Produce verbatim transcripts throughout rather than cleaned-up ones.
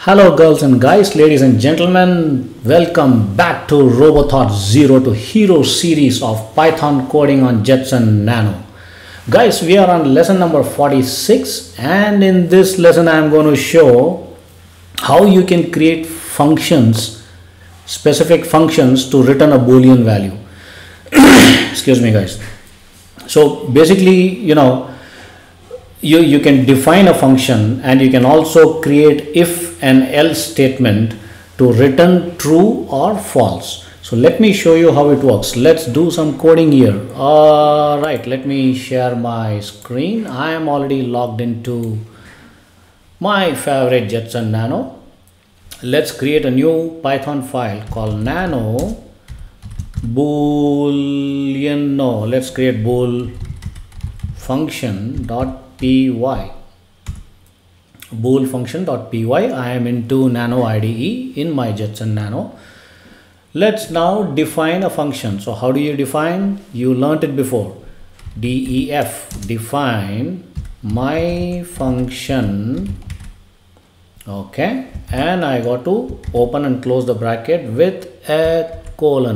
Hello girls and guys, ladies and gentlemen, welcome back to RoboThought Zero to Hero series of Python coding on Jetson Nano. Guys, we are on lesson number forty-six, and in this lesson I am going to show how you can create functions, specific functions to return a Boolean value. Excuse me guys. So basically, you know, You, you can define a function and you can also create if and else statement to return true or false. So let me show you how it works. Let's do some coding here. All right, let me share my screen. I am already logged into my favorite Jetson Nano. Let's create a new Python file called nano boolean. No, let's create bool function dot py bool function dot py. I am into Nano I D E in my Jetson Nano. Let's now define a function. So how do you define? You learnt it before. Def, define my function. Okay, and I got to open and close the bracket with a colon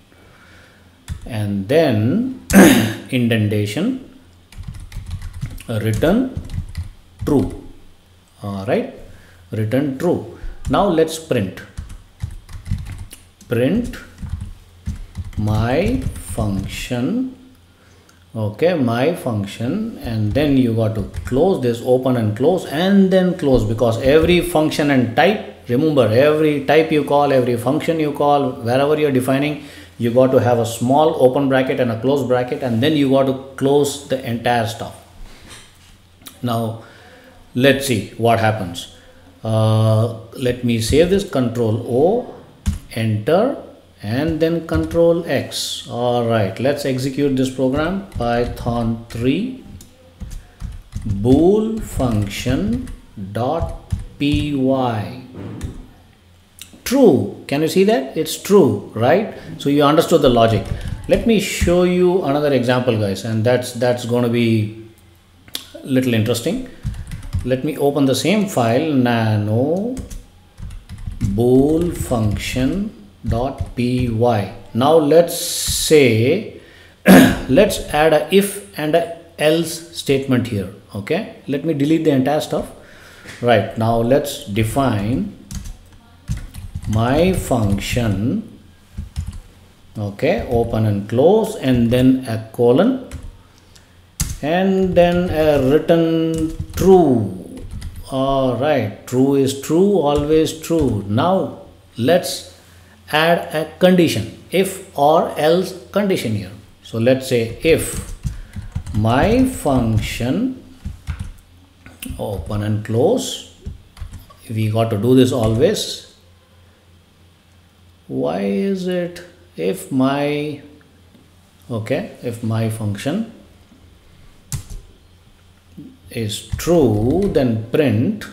and then indentation, return true. All right, return true. Now let's print print my function. Okay, my function, and then you got to close this, open and close, and then close, because every function and type, remember, every type you call, every function you call, wherever you're defining, you got to have a small open bracket and a close bracket, and then you got to close the entire stuff. Now let's see what happens. Uh, let me save this, control O, enter, and then control X. All right, let's execute this program. Python three bool function dot py. True. Can you see that? It's true, right? So you understood the logic. Let me show you another example, guys, and that's that's going to be little interesting. Let me open the same file, nano bool function dot py. Now let's say let's add a if and a else statement here. Okay, let me delete the entire stuff. Right, now let's define my function. Okay, open and close, and then a colon, and then a return true. All right, true is true, always true. Now let's add a condition, if or else condition here. So let's say if my function, open and close, we got to do this always. Why is it if my, okay, if my function is true, then print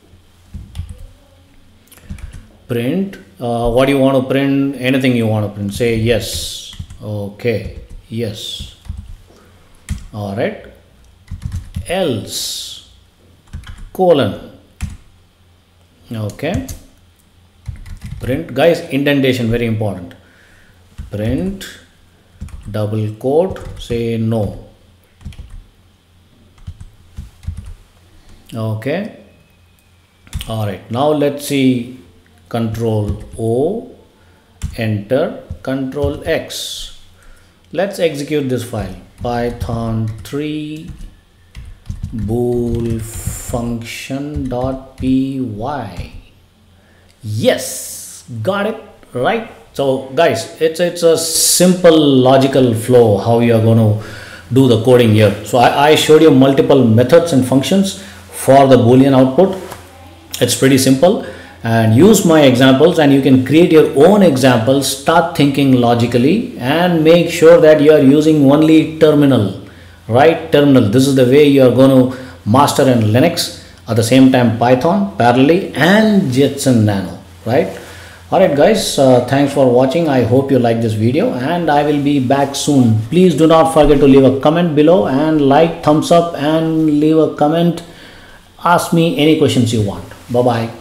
print uh, what do you want to print? Anything you want to print. Say yes. Okay, yes. All right, else colon. Okay, print, guys, indentation very important. Print double quote, say no. Okay, all right, now let's see, control O, enter, control X. Let's execute this file, Python three bool function dot py. Yes, got it, right? So guys, it's it's a simple logical flow how you are going to do the coding here. So I, I showed you multiple methods and functions for the Boolean output. It's pretty simple, and use my examples and you can create your own examples. Start thinking logically and make sure that you are using only terminal, right? Terminal. This is the way you are going to master in Linux, at the same time Python parallelly, and Jetson Nano, right? All right guys, uh, thanks for watching. I hope you like this video, and I will be back soon. Please do not forget to leave a comment below and like, thumbs up, and leave a comment. Ask me any questions you want. Bye bye.